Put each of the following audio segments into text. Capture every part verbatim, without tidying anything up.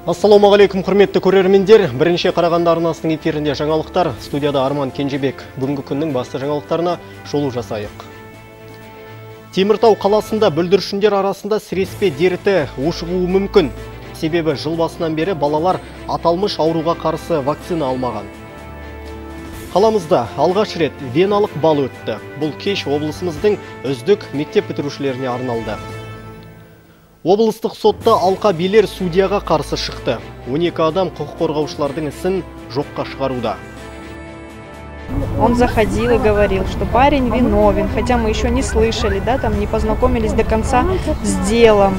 Ассалаумағалейкум, құрметті көрермендер. Бірінші Қарағанды арнасының эфирінде жаңалықтар. Студияда Арман Кенжебек. Бүгінгі күннің басты жаңалықтарына шолу жасайық. Теміртау қаласында бүлдіршіндер арасында сіреспе дерті ушығуы мүмкін. Себебі жыл басынан бері балалар аталмыш ауруға қарсы вакцина алмаған. Қаламызда алғаш рет веналық бал өтті. Бұл кеш облысымыздың үздік мектеп бітірушілеріне арналды. Облыстық сотта алқа билер судьяға қарсы шықты. он екі адам құқық қорғаушылардың ісін жоққа шығаруда. Он заходил и говорил, что парень виновен, хотя мы еще не слышали, да, там не познакомились до конца с делом.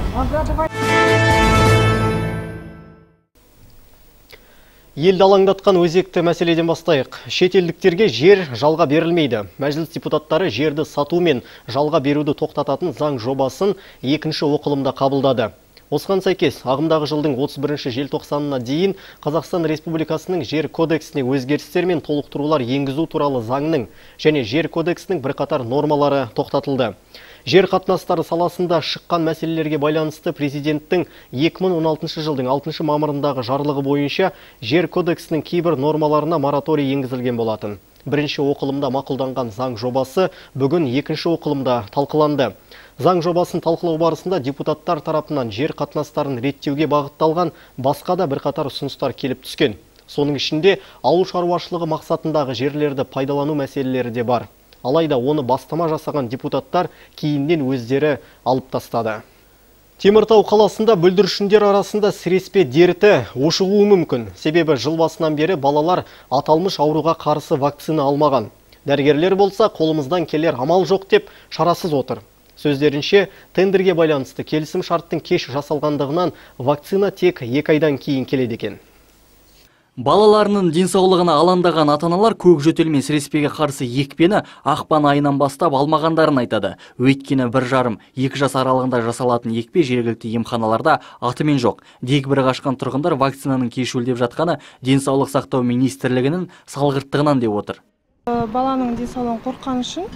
Елді алаңдатқан өзекті мәселеден бастайық. Шетелдіктерге жер жалға берілмейді. Мәжіліс депутаттары жерді сату мен жалға беруді тоқтататын заң жобасын екінші оқылымда қабылдады. Осыған сәйкес, ағымдағы жылдың отыз бірінші желтоқсанына дейін Қазақстан Республикасының жер кодексіне өзгерістер мен толықтырулар енгізу туралы заңның және жер кодексінің бірқатар нормалары тоқтатылды. Жер қатынастары саласында шыққан мәселелерге байланысты президенттің екі мың он алтыншы жылдың алтыншы мамырындағы жарлығы бойынша жер кодексінің кейбір нормаларына мораторий енгізілген болатын. Бірінші оқылымда мақұлданған заң жобасы бүгін екінші оқылымда талқыланды. Заң жобасын талқылау барысында депутаттар тарапынан жер қатынастарын реттеуге бағытталған басқа да бірқатар ұсыныстар келіп түскен. Соның ішінде ауыл шаруашылығы мақсатындағы жерлерді пайдалану мәселелері де бар. Алайда оны бастама жасаған депутаттар кейіннен өздері алып тастады. Теміртау қаласында бүлдіршіндер арасында сіреспе дерті ушығуы мүмкін. Себебі жыл басынан бері балалар аталмыш ауруға қарсы вакцина алмаған. Дәрігерлер болса қолымыздан келер амал жоқ деп шарасыз отыр. Сөздерінше, тендерге байланысты келісім шарттың кеш жасалғандығынан вакцина тек екі айдан кейін келеді екен. Балаларының денсаулығына алаңдаған ата-аналар көк жөтел сіреспеге қарсы екпені ақпан айынан бастап алмағандарын айтады. Өйткені бір жарым екі жас аралығында жасалатын екпе жергілікті емханаларда атымен жоқ. Дегбірі қашқан тұрғындар вакцинаның кешуілдеп жатқаны денсаулық сақтау министрлігінің салғырттығынан деп отыр. Баланың денсаулығын қорыққан үшін,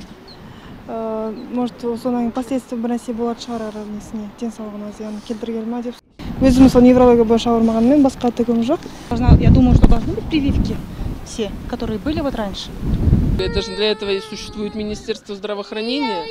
может, соның последствия бір нәрсе болады шығар, денсаулығына зиян келтірген ме деп. Өзіміз ол неврология бойынша ауырмағанмен басқа тігім жоқ. Я думаю, что должны быть прививки все, которые были вот раньше. Это же для этого и существует Министерство здравоохранения,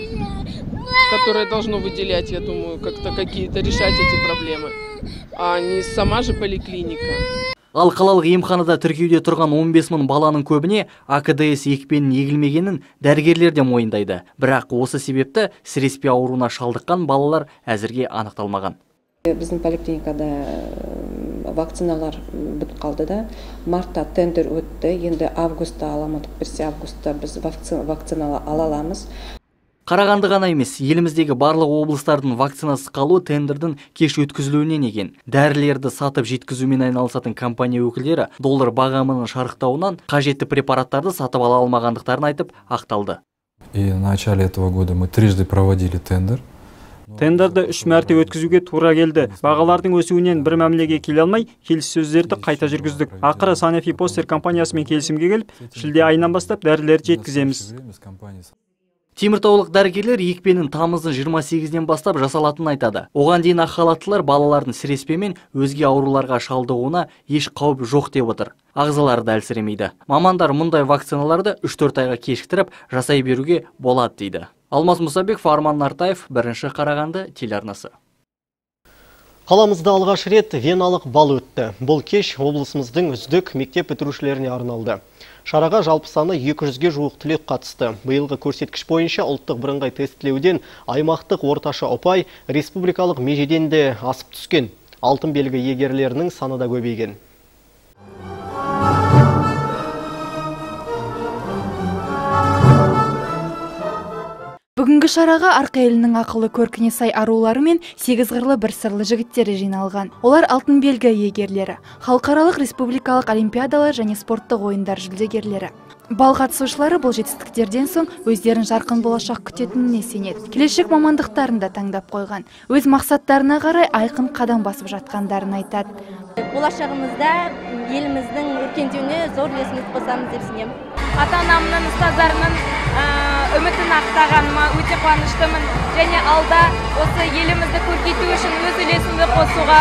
которое должно выделять, я думаю, как-то какие-то решать эти проблемы, а не сама же поликлиника. Ал қалалық емханада тіркеуде тұрған он бес мың баланың көбіне А К Д С екпенің егілмегенін дәрігерлер де мойындайды. Бірақ осы себепті сіреспе ауруына шалдыққан балалар әзірге анықталмаған. Біздің поликлиникада вакциналар бітіп қалды да. Мартта тендер өтті, енді августта аламадық берсе, августта біз вакциналы ала аламыз. Қарағанды ғана емес, еліміздегі барлық облыстардың вакцинасы қалу тендердің кеш өткізілуінен екен. Дәрілерді сатып жеткізумен айналысатын компания өкілдері доллар бағамының шарықтауынан қажетті препараттарды сатып ала алмағандықтарын айтып ақталды. И в начале этого года мы трижды проводили тендер. Тендерді үш мәрте өткізуге тура келді. Бағалардың өсуінен бір мәмілеге келе алмай, келіссөздерді қайта жүргіздік. Ақыры Sanofi Pasteur компаниясымен келісімге келіп, шілде айынан бастап дәрілерді жеткіземіз. Теміртаулық дәрігерлер екпенің тамыздың жиырма сегізінен бастап жасалатынын айтады. Оған дейін ақ халаттылар балалардың сіреспе мен өзге ауруларға шалдығуына еш қауіп жоқ деп отыр. Ағзалары да әлсіремейді. Мамандар мұндай вакциналарды үш төрт айға кешіктіріп жасай беруге болады дейді. Алмас Мұсабеков, Арман Нартаев, бірінші Қарағанды телеарнасы. Қаламызда алғаш рет веналық бал өтті. Бұл кеш облысымыздың үздік мектеп бітірушілеріне арналды. Шараға жалпы саны екі жүзге жуық түлек қатысты. Биылғы көрсеткіш бойынша ұлттық бірыңғай тестілеуден аймақтық орташа ұпай республикалық межеден де асып түскен. Алтын белгі иегерлерінің саны да көбейген. Бүгінгі шараға арқа елінің ақылы көркіне сай арулары мен сегіз қырлы бір сырлы жігіттері жиналған. Олар алтын белгі иегерлері, халықаралық республикалық олимпиадалар және спорттық ойындар жүлдегерлері. Бал қатысушылары бұл жетістіктерден соң өздерін жарқын болашақ күтетініне сенеді. Келешек мамандықтарын да таңдап қойған. Өз мақсаттарына қарай айқын қадам басып жатқандарын айтады. Болашағымызда еліміздің өркендеуіне зор үлесіміз қосамыз деп сенемін. Ата-анамның, ұстаздарының үмітін ақтағаныма өте қуаныштымын. Және алда осы елімізді көркейту үшін өз үлесімді қосуға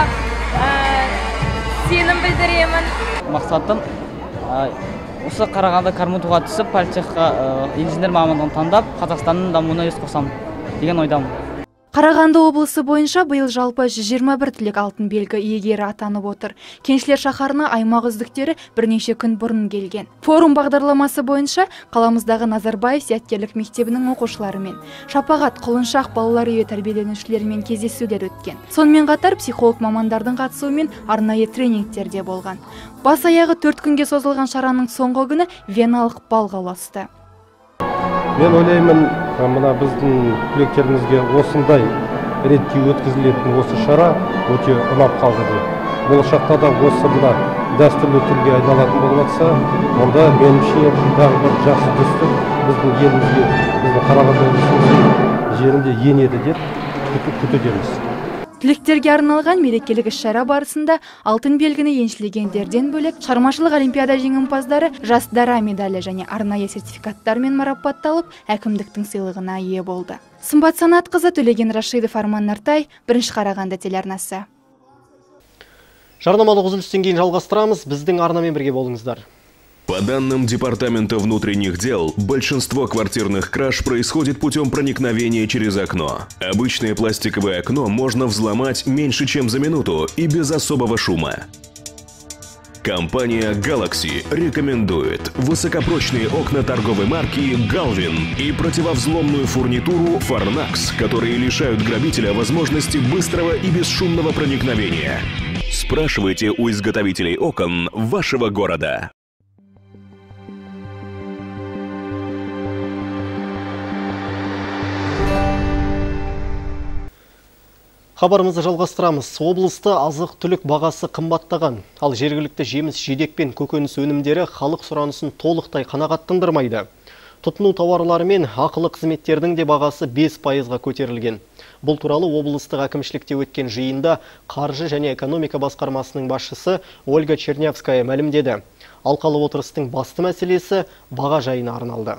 сенім білдіремін. Мақсатым осы Қарағанды Кармутуға түсіп, политехқа инженер мамандығын таңдап, Қазақстанның дамуына үлес қосам деген ойдамын. Қарағанды облысы бойынша биыл жалпы жүз жиырма бір түлек алтын белгі иегері атанып отыр. Кеншілер шаһарына аймақ үздіктері бірнеше күн бұрын келген. Форум бағдарламасы бойынша қаламыздағы Назарбаев зияткерлік мектебінің оқушыларымен, Шапағат Құлыншақ балалар үйі тәрбиеленушілерімен кездесулер өткен. Сонымен қатар психолог мамандардың қатысуымен арнайы тренингтер де болған. Бас аяғы төрт күнге созылған шараның соңғы күні веналық балға ұласты. Мен ойлаймын, мына біздің түлектерімізге осындай ретке өткізілетін осы шара өте ұнап қалды деп. Болашақта да осы мына дәстүрлі түрге айналатын болып жатса, онда меніңше тағы бір жақсы дәстүр біздің елімізге, біздің Қарағанды облысының жерінде енеді деп күтудеміз. Түлектерге арналған мерекелік іс-шара барысында алтын белгіні еншілегендерден бөлек шығармашылық олимпиада жеңімпаздары жас дара медалі және арнайы сертификаттармен марапатталып, әкімдіктің сыйлығына ие болды. Сымбат Санатқызы, Төлеген Рашидов, Арман Нартай, бірінші Қарағанды телеарнасы. Жарнамалық үзілістен кейін жалғастырамыз, біздің арнамен бірге болыңыздар. По данным Департамента внутренних дел, большинство квартирных краж происходит путем проникновения через окно. Обычное пластиковое окно можно взломать меньше, чем за минуту и без особого шума. Компания Galaxy рекомендует высокопрочные окна торговой марки Galvin и противовзломную фурнитуру Farnax, которые лишают грабителя возможности быстрого и бесшумного проникновения. Спрашивайте у изготовителей окон вашего города. Хабарымызды жалғастырамыз. Облыста азық түлік бағасы қымбаттаған, ал жергілікті жеміс жидек пен көкөніс өнімдері халық сұранысын толықтай қанағаттандырмайды. Тұтыну тауарлары мен ақылы қызметтердің де бағасы бес пайызға көтерілген. Бұл туралы облыстық әкімшілікте өткен жиында қаржы және экономика басқармасының басшысы Ольга Чернявская мәлімдеді. Алқалы отырыстың басты мәселесі баға жайына арналды.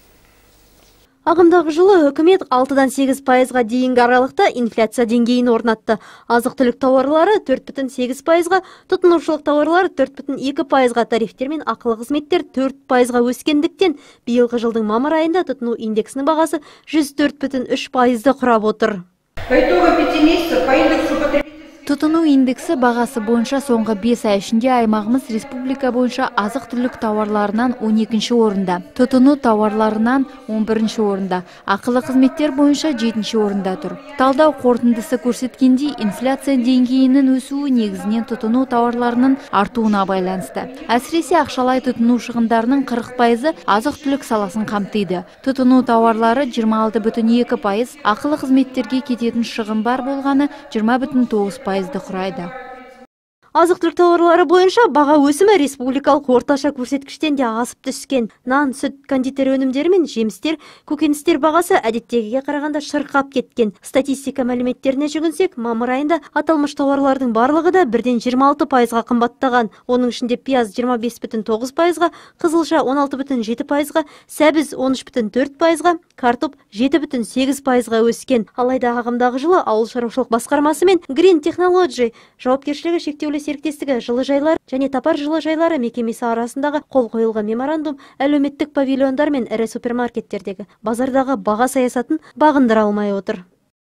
Ағымдағы жылы үкімет алтыдан сегіз пайызға дейінгі аралықта инфляция деңгейін орнатты. Азық-түлік тауарлары төрт бүтін сегіз пайызға, тұтынушылық тауарлары төрт бүтін екі пайызға, тарифтер мен ақылы қызметтер төрт пайызға өскендіктен, биылғы жылдың мамыр айында тұтыну индексінің бағасы жүз төрт бүтін үш пайызды құрап отыр. По итогам пяти месяцев по индексу потребительских Тұтыну индексі бағасы бойынша соңғы бес ай ішінде аймағымыз республика бойынша азық-түлік тауарларынан он екінші орында, тұтыну тауарларынан он бірінші орында, ақылы қызметтер бойынша жетінші орында тұр. Талдау қорытындысы көрсеткендей, инфляция деңгейінің өсуі негізінен тұтыну тауарларының артуына байланысты. Әсіресе ақшалай тұтыну шығындарының қырық пайызы азық-түлік саласын қамтиды. Тұтыну тауарлары жиырма алты бүтін екі пайыз, ақылы қызметтерге кететін шығын бар болғаны жиырма бүтін тоғыз пайыз құрайды. Азық-түлік тауарлары бойынша баға өсімі республикалық орташа көрсеткіштен де асып түскен. Нан, сүт, кондитер өнімдері мен жемістер, көкөністер бағасы әдеттегіге қарағанда шырқап кеткен. Статистика мәліметтеріне жүгінсек, мамыр айында аталмыш тауарлардың барлығы да бірден жиырма алты пайызға қымбаттаған. Оның ішінде пияз жиырма бес бүтін тоғыз пайызға, қызылша он алты бүтін жеті пайызға, сәбіз он үш бүтін төрт пайызға, картоп жеті бүтін сегіз пайызға өскен. Алайда ағымдағы жылы ауыл шаруашылық басқармасы мен Green Technology жауапкершілігі шектеулі серіктестігі жылыжайлар және тапар жылыжайлары мекемесі арасындағы қол қойылған меморандум әлеуметтік павильондар мен ірі супермаркеттердегі базардағы баға саясатын бағындыра алмай отыр.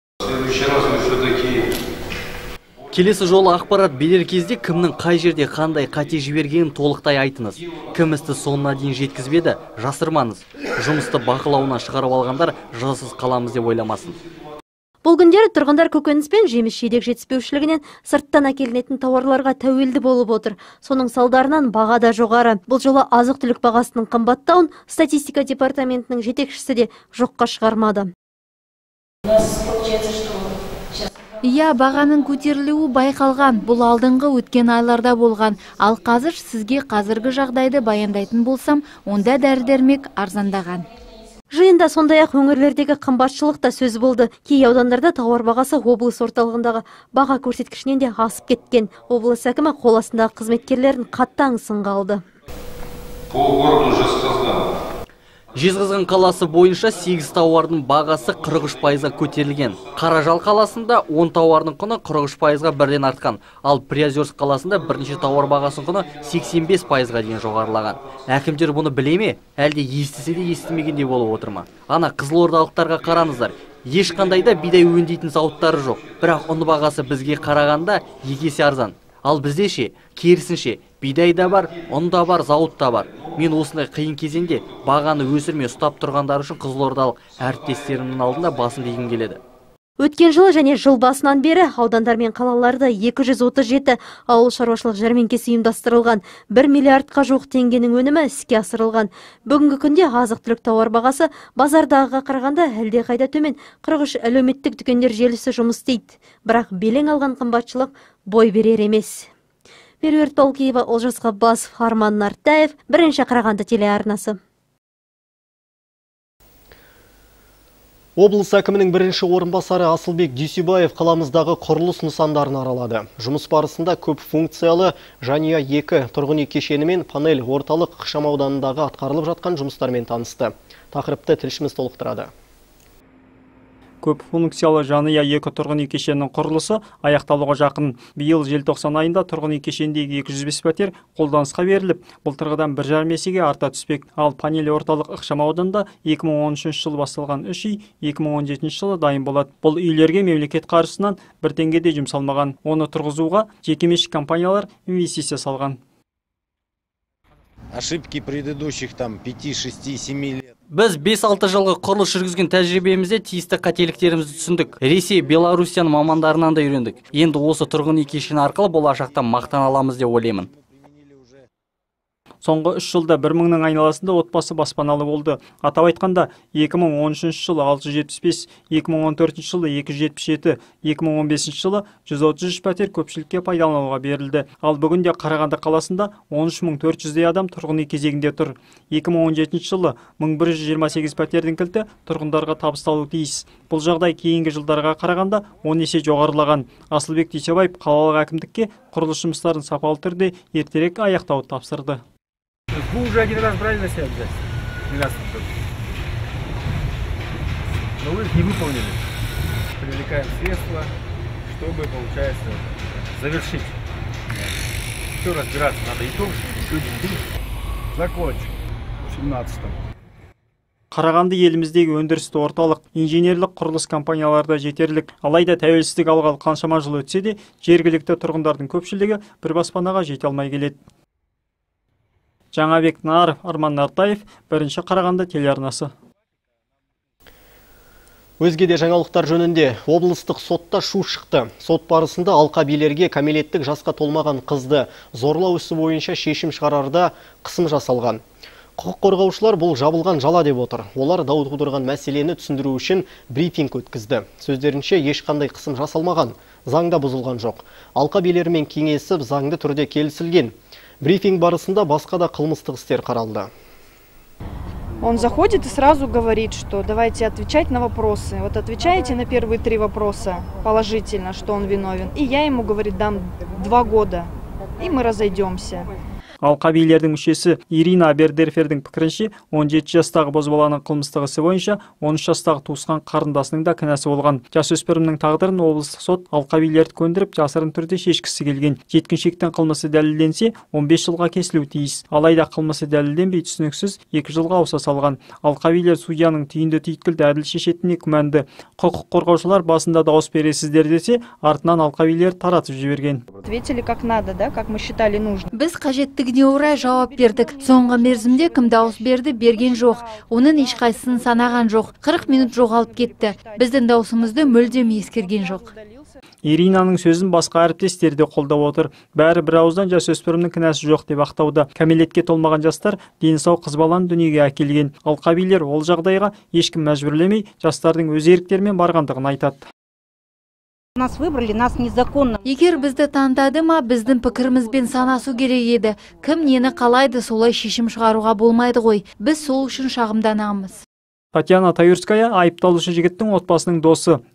Келесі жолы ақпарат берер кезде кімнің қай жерде қандай қате жібергенін толықтай айтыңыз. Кім істі соңына дейін жеткізбеді, жасырмаңыз. Жұмысты бақылауынан шығарып алғандар жазасыз қаламыз деп ойламасын. Бұл күндері тұрғындар көкөніс пен жеміс жидек жетіспеушілігінен сырттан әкелінетін тауарларға тәуелді болып отыр. Соның салдарынан баға да жоғары. Бұл жолы азық-түлік бағасының қымбаттауын статистика департаментінің жетекшісі де жоққа шығармады. Иә, бағаның көтерілуі байқалған. Бұл алдыңғы өткен айларда болған. Ал қазір сізге қазіргі жағдайды баяндайтын болсам, онда дәрі-дәрмек арзандаған. Жиында сондай-ақ өңірлердегі қымбатшылық та сөз болды. Кей аудандарда тауар бағасы облыс орталығындағы баға көрсеткішінен де асып кеткен. Облыс әкімі қол астындағы қызметкерлерін қаттаң сынға алды. Жезқазған қаласы бойынша сегіз тауардың бағасы қырық үш пайызға көтерілген. Қаражал қаласында он тауардың құны қырық үш пайызға бірден артқан. Ал Приозерск қаласында бірнеше тауар бағасының құны сексен бес пайызға дейін жоғарылаған. Әкімдер бұны біле ме? Әлде естісе де естімегендей болып отыр ма? Ана қызылордалықтарға қараңыздар. Ешқандай да бидай өңдейтін зауыттары жоқ. Бірақ ұн бағасы бізге қарағанда екі есе арзан. Ал бізде ше, керісінше, бидай да бар, ұн да бар, зауыт та бар. Мен осындай қиын кезеңде бағаны өсірмей ұстап тұрғандар үшін қызылордалық әріптестерімнің алдында басын дегім келеді. Өткен жылы және жыл басынан бері аудандар мен қалаларда екі жүз отыз жеті ауыл шаруашылық жәрмеңкесі ұйымдастырылған, бір миллиардқа жуық теңгенің өнімі іске асырылған. Бүгінгі күнде азық-түлік тауар бағасы базардағыға қарағанда әлде қайда төмен, қырық үш әлеуметтік дүкендер желісі жұмыс істейді. Бірақ белең алған қымбатшылық бой берер емес. Меруерт Толкиева, Олжас Ғаббасов, Арман Нартаев, бірінші Қарағанды телеарнасы. Облыс әкімінің бірінші орынбасары Асылбек Дүйсебаев қаламыздағы құрылыс нысандарын аралады. Жұмыс барысында көп функциялы Жанұя екі тұрғын үй кешені мен панель орталық ықшамауданындағы атқарылып жатқан жұмыстармен танысты. Тақырыпты тілшіміз толықтырады. Көп функциялы Жанұя екі тұрғын үй кешенінің құрылысы аяқталуға жақын. Биыл желтоқсан айында тұрғын үй кешеніндегі екі жүз бес пәтер қолданысқа беріліп, былтырғыдан бір жарым есеге арта түспек. Ал панель орталық ықшамауданында екі мың он үшінші жылы басталған үш үй екі мың он жетінші жылы дайын болады. Бұл үйлерге мемлекет қаржысынан бір теңге де жұмсалмаған. Оны тұрғызуға жекеменшік компаниялар инвестиция салған. Ошибки предыдущих там пяти, шести, семи лет. Біз бес-алты жылғы құрылыс жүргізген тәжірибемізде тиісті қателіктерімізді түсіндік. Ресей, Беларусияның мамандарынан да үйрендік. Енді осы тұрғын үй кешені арқылы болашақта мақтан аламыз деп ойлаймын. Соңғы үш жылда бір мыңның айналасында отбасы баспаналы болды. Атап айтқанда, екі мың он үшінші жылы алты жүз жетпіс бес, екі мың он төртінші жылы екі жүз жетпіс жеті, екі мың он бесінші жылы жүз отыз үш пәтер көпшілікке пайдалануға берілді. Ал бүгінде Қарағанды қаласында он үш мың төрт жүздей адам тұрғын үй кезегінде тұр. екі мың он жетінші жылы мың бір жүз жиырма сегіз пәтердің кілті тұрғындарға табысталуы тиіс. Бұл жағдай кейінгі жылдарға қарағанда он есе жоғарылаған. Асылбек Дүйсебаев қалалық әкімдікке құрылыс жұмыстарын сапалы түрде ертерек аяқтауды тапсырды. Вы уже один раз брали на себя обязательства, двенадцатом году. Но вы их не выполнили. Привлекаем средства, чтобы, получается, завершить. Все разбираться надо и то, что люди закончим в семнадцатом. Қарағанды еліміздегі өндірісті орталық, инженерлік құрылыс компанияларда жетерлік. Алайда тәуелсіздік алғалы қаншама жыл өтсе де, жергілікті тұрғындардың көпшілігі бір баспанаға жете алмай келеді. Жаңабек Наров, Арман Нартаев, бірінші Қарағанды телеарнасы. Өзге де жаңалықтар жөнінде облыстық сотта шу шықты. Сот барысында алқа билерге кәмелеттік жасқа толмаған қызды зорлау ісі бойынша шешім шығарарда қысым жасалған. Құқық қорғаушылар бұл жабылған жала деп отыр. Олар дау тудырған мәселені түсіндіру үшін брифинг өткізді. Сөздерінше ешқандай қысым жасалмаған, заңда бұзылған жоқ. Алқа билерімен кеңесіп заңды түрде келісілген. Брифинг барысында басқа да қылмыстық істер қаралды. Он заходит и сразу говорит, что давайте отвечать на вопросы. Вот отвечаете на первые три вопроса положительно, что он виновен. И я ему, говорит, дам два года, и мы разойдемся. Алқа билердің мүшесі Ирина Абердерфердің пікірінше, он жеті жастағы бозбаланың қылмыстық ісі бойынша он үш жастағы туысқан қарындасының да кінәсі болған. Жасөспірімнің тағдырын облыстық сот алқа билерді көндіріп, жасырын түрде шешкісі келген. Жеткіншектің қылмысы дәлелденсе, он бес жылға кесілуі тиіс. Алайда қылмысы дәлелденбей түсініксіз екі жылға ауса салған. Алқа билер судьяның түйінді түйткілді әділ шешетініне күмәнді. Құқық қорғаушылар басында дауыс бересіздер десе, артынан алқа билер таратып жіберген. Ответили как надо, да, как мы считали нужно. Біз қажеттігіне орай жауап бердік. Соңғы мерзімде кім дауыс берді, берген жоқ. Оның ешқайсысын санаған жоқ. қырық минут жоғалып кетті. Біздің дауысымызды мүлдем ескерген жоқ. Иринаның сөзін басқа әріптестері де қолдап отыр. Бәрі бір ауыздан жасөспірімнің кінәсі жоқ деп ақтауда. Кәмелетке толмаған жастар дені сау қыз баланы дүниеге әкелген. Алқа билер ол жағдайға ешкім мәжбүрлемей, жастардың өз еріктерімен барғандығын айтады. Нас выбрали, нас незаконно. Егер бізді таңдады ма, біздің пікірімізбен санасу керек еді. Кім нені қалайды, солай шешім шығаруға болмайды ғой. Біз сол үшін шағымданамыз. Татьяна Таюрская айыпталушы жігіттің отбасының досы.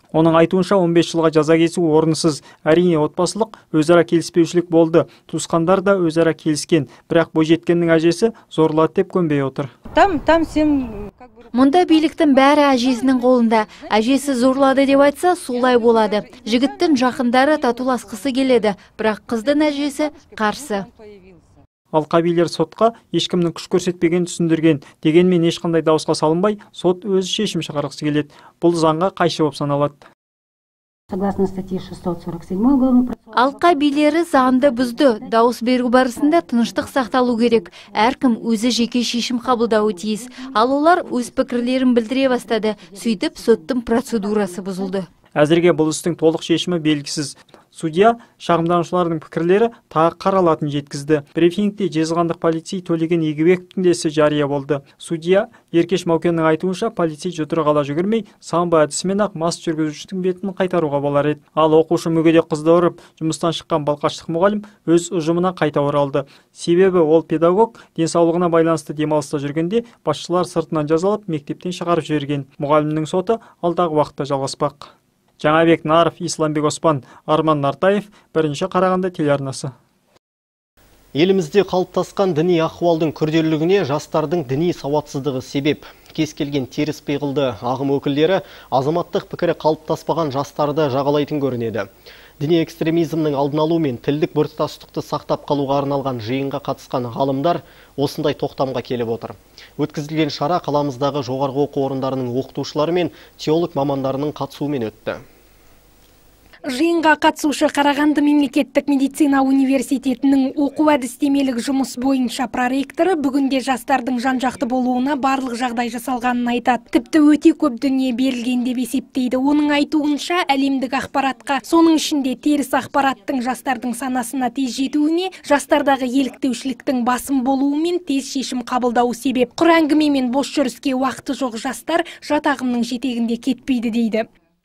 Оның айтуынша он бес жылға жаза кесу орынсыз. Әрине отбасылық өзара келіспеушілік болды. Туысқандар да өзара келіскен, бірақ бойжеткеннің әжесі зорлады деп көнбей отыр. Там, там сен... Мұнда биліктің бәрі әжесінің қолында. Әжесі зорлады деп айтса, солай болады. Жігіттің жақындары татуласқысы келеді, бірақ қыздың әжесі қарсы. Алқа билер сотқа ешкімнің күш көрсетпеген түсіндірген. Дегенмен ешқандай дауысқа салынбай, сот өзі шешім шығарғысы келеді. Бұл заңға қайшы болып саналады. Согласно статье шестьсот сорок семь уголовного процесса. Алқа билері заңды бұзды. Дауыс беру барысында тыныштық сақталу керек. Әркім өзі жеке шешім қабылдауы тиіс. Ал олар өз пікірлерін білдіре бастады. Сөйтіп соттың процедурасы бұзылды. Әзірге бұл істің толық шешімі белгісіз. Судья шағымданушылардың пікірлері тағы қаралатын жеткізді. Брифингте Жезқазғандық полицей Төлеген Егебековтің де ісі жария болды. Судья Еркеш Маукеннің айтуынша полицей жұдырық ала жүгірмей, самбо әдісімен ақ мас жүргізушінің бетін қайтаруға болар еді. Ал оқушы мүгедек қызды ұрып, жұмыстан шыққан балқаштық мұғалім өз ұжымына қайта оралды. Себебі ол педагог денсаулығына байланысты демалыста жүргенде басшылар сыртынан жазалап мектептен шығарып жіберген. Мұғалімнің соты алдағы уақытта жалғаспақ. Жаңабек Наров, Исламбек Оспан, Арман Нартаев, бірінші Қарағанды телеарнасы. Елімізде қалыптасқан діни ахуалдың күрделілігіне жастардың діни сауатсыздығы себеп. Кез келген теріс пиғылды ағым өкілдері азаматтық пікірі қалыптаспаған жастарды жағалайтын көрінеді. Діни экстремизмнің алдын алу мен тілдік біртұтастықты сақтап қалуға арналған жиынға қатысқан ғалымдар осындай тоқтамға келіп отыр. Өткізілген шара қаламыздағы жоғарғы оқу орындарының оқытушылары мен теолог мамандарының қатысуымен өтті. Жиынға қатысушы Қарағанды мемлекеттік медицина университетінің оқу әдістемелік жұмыс бойынша проректоры бүгінде жастардың жан-жақты болуына барлық жағдай жасалғанын айтады. Тіпті өте көп дүние берілген деп есептейді. Оның айтуынша әлемдік ақпаратқа, соның ішінде теріс ақпараттың жастардың санасына тез жетуіне, жастардағы еліктеушіліктің басым болуы мен тез шешім қабылдауы себеп. Құр әңгіме мен бос жүріске уақыты жоқ жастар жат ағымның жетегінде кетпейді дейді.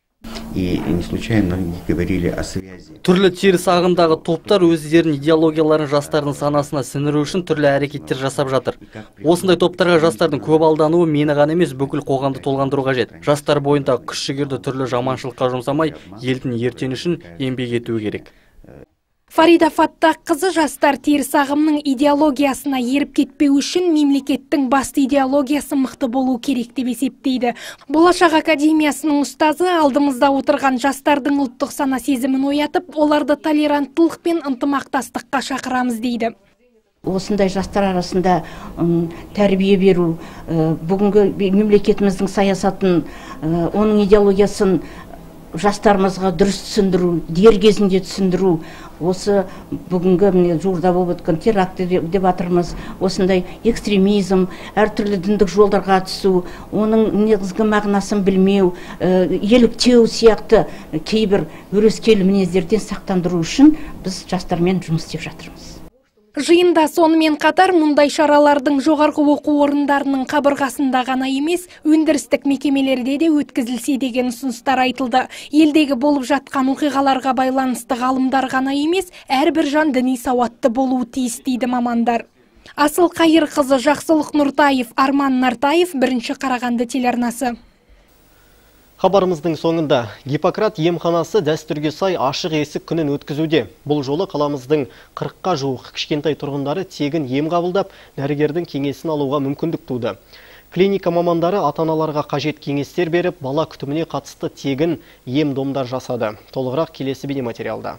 И не случайно говорили о связи. Түрлі теріс ағымдағы топтар өздерінің идеологияларын жастардың санасына сіңіру үшін түрлі әрекеттер жасап жатыр. Осындай топтарға жастардың көп алдануы мені ғана емес, бүкіл қоғамды толғандыру қажет. Жастар бойындағы күш-жігерді түрлі жаманшылыққа жұмсамай, елдің ертеңі үшін еңбек етуі керек. Фарида Фаттах қызы жастар теріс ағымның идеологиясына еріп кетпеу үшін мемлекеттің басты идеологиясы мықты болу керек деп есептейді. Болашақ академиясының ұстазы алдымызда отырған жастардың ұлттық сана сезімін оятып, оларды толеранттылық пен ынтымақтастыққа шақырамыз дейді. Осындай жастар арасында тәрбие беру, бүгінгі мемлекетіміздің саясатын, оның идеологиясын жастарымызға дұрыс түсіндіру, дер кезінде түсіндіру, осы бүгінгі жуырда болып өткен теракті деп атырмыз, осындай экстремизм, әртүрлі діндік жолдарға түсу, оның негізгі мағынасын білмеу, еліктеу сияқты кейбір өрескел мінездерден сақтандыру үшін біз жастармен жұмыс істеп жатырмыз. Жиында сонымен қатар мұндай шаралардың жоғарғы оқу орындарының қабырғасында ғана емес, өндірістік мекемелерде де өткізілсе деген ұсыныстар айтылды. Елдегі болып жатқан оқиғаларға байланысты ғалымдар ғана емес, әрбір жан діни сауатты болуы тиіс дейді мамандар. Асыл Қайыр қызы Жақсылық Нұртаев, Арман Нартаев, бірінші Қарағанды телеарнасы. Хабарымыздың соңында Гиппократ емханасы дәстүрге сай ашық есік күнін өткізуде. Бұл жолы қаламыздың қырыққа жуық кішкентай тұрғындары тегін ем қабылдап, дәрігердің кеңесін алуға мүмкіндік туды. Клиника мамандары ата-аналарға қажет кеңестер беріп, бала күтіміне қатысты тегін ем-домдар жасады. Толығырақ келесі бейнематериалда.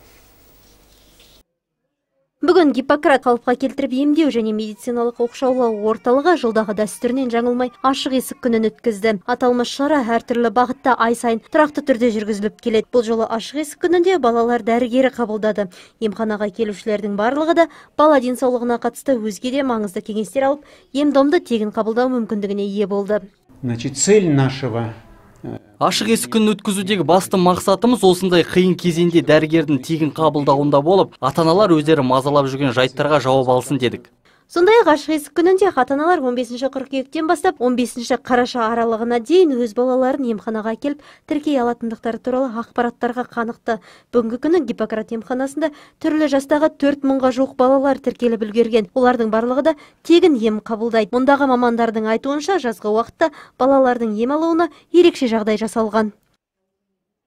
Бүгін Гиппократ қалыпқа келтіріп емдеу және медициналық оқшаулау орталығы жылдағы дәстүрінен жаңылмай ашық есік күнін өткізді. Аталмыш шара әртүрлі бағытта ай сайын тұрақты түрде жүргізіліп келеді. Бұл жолы ашық есік күнінде балалар дәрігері қабылдады. Емханаға келушілердің барлығы да бала денсаулығына қатысты өзге де маңызды кеңестер алып, ем-домды тегін қабылдау мүмкіндігіне ие болды. Значит, цель нашего Ашық есік күнін өткізудегі басты мақсатымыз осындай қиын кезеңде дәрігердің тегін қабылдауында болып, ата-аналар өздері мазалап жүрген жайттарға жауап алсын дедік. Сондай-ақ ашық есік күнінде ата-аналар он бесінші қыркүйектен бастап он бесінші қараша аралығына дейін өз балаларын емханаға келіп тіркей алатындықтары туралы ақпараттарға қанықты. Бүгінгі күні Гиппократ емханасында түрлі жастағы төрт мыңға жуық балалар тіркеліп үлгерген. Олардың барлығы да тегін ем қабылдайды. Мұндағы мамандардың айтуынша жазғы уақытта балалардың ем алуына ерекше жағдай жасалған.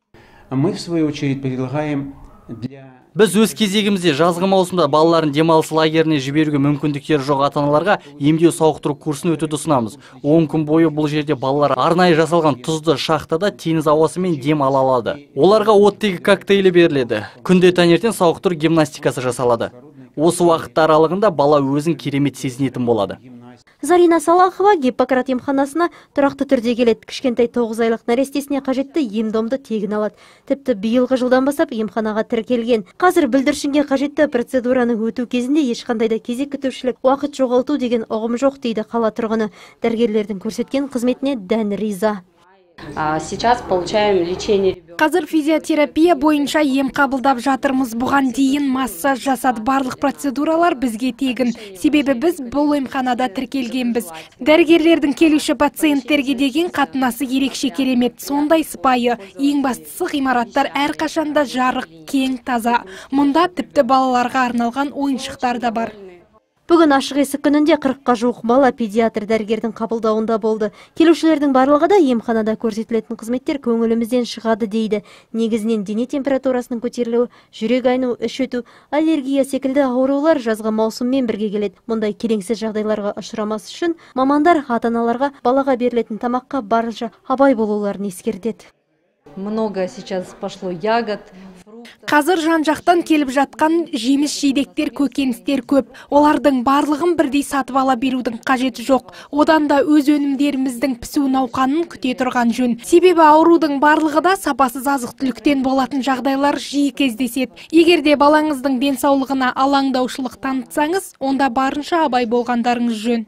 мы в свою очередь предлагаем для... Біз өз кезегімізде жазғы маусымда балаларын демалыс лагеріне жіберуге мүмкіндіктері жоқ ата-аналарға емдеу сауықтыру курсын өтуді ұсынамыз. он күн бойы бұл жерде балалар арнайы жасалған тұзды шахтада теңіз ауасымен дем ала алады. Оларға оттегі коктейлі беріледі. Күнде таңертең сауықтыру гимнастикасы жасалады. Осы уақыт аралығында бала өзін керемет сезінетін болады. Зарина Салахова Гиппократ емханасына тұрақты түрде келеді. Кішкентай тоғыз айлық нәрестесіне қажетті ем-домды тегін алады. Тіпті биылғы жылдан бастап емханаға тіркелген. Қазір бүлдіршінге қажетті процедураны өту кезінде ешқандай да кезек күтушілік, уақыт жоғалту деген ұғым жоқ дейді қала тұрғыны. Дәрігерлердің көрсеткен қызметіне дән риза. Сейчас получаем лечение. Қазір физиотерапия бойынша ем қабылдап жатырмыз. Бұған дейін массаж жасады. Барлық процедуралар бізге тегін. Себебі біз бұл емханада тіркелгенбіз. Дәрігерлердің келуші пациенттерге деген қатынасы ерекше керемет. Сондай сыпайы. Ең бастысы ғимараттар әрқашанда жарық, кең, таза. Мұнда тіпті балаларға арналған ойыншықтар да бар. Бүгін ашық есік күнінде қырыққа жуық бала педиатр дәрігердің қабылдауында болды. Келушілердің барлығы да емханада көрсетілетін қызметтер көңілімізден шығады дейді. Негізінен дене температурасының көтерілуі, жүрек айну, іш өту, аллергия секілді аурулар жазғы маусыммен бірге келеді. Мұндай келеңсіз жағдайларға ұшырамас үшін мамандар ата-аналарға балаға берілетін тамаққа барынша абай болуларын ескертеді. Много сейчас пошло ягод. Қазір жан-жақтан келіп жатқан жеміс жидектер, көкөністер көп. Олардың барлығын бірдей сатып ала берудің қажеті жоқ. Одан да өз өнімдеріміздің пісу науқанын күте тұрған жөн. Себебі аурудың барлығы да сапасыз азық-түліктен болатын жағдайлар жиі кездеседі. Егер де балаңыздың денсаулығына алаңдаушылық танытсаңыз, онда барынша абай болғандарыңыз жөн.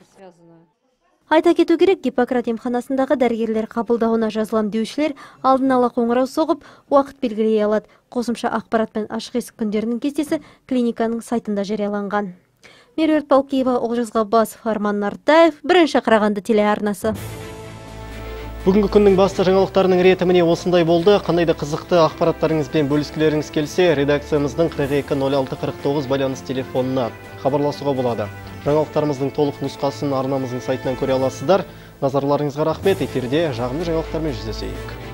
Айта кету керек, Гиппократ емханасындағы дәрігерлер қабылдауына жазылам деушілер алдын ала қоңырау соғып, уақыт белгілей алады. Қосымша ақпаратпен ашық есік күндерінің кестесі клиниканың сайтында жарияланған. Меруерт Балкиева, Олжас Ғаббасов, Арман Нартаев, бірінші Қарағанды телеарнасы. Бүгінгі күннің басты жаңалықтарының реті міне осындай болды. Қандай да қызықты ақпараттарыңызбен бөліскілеріңіз келсе, редакциямыздың қырық екі нөл алты қырық тоғыз байланыс телефонына хабарласуға болады. Жаңалықтарымыздың толық нұсқасын арнамыздың сайтынан көре аласыздар. Назарларыңызға рахмет. Эфирде жағымды жаңалықтармен жүздесейік.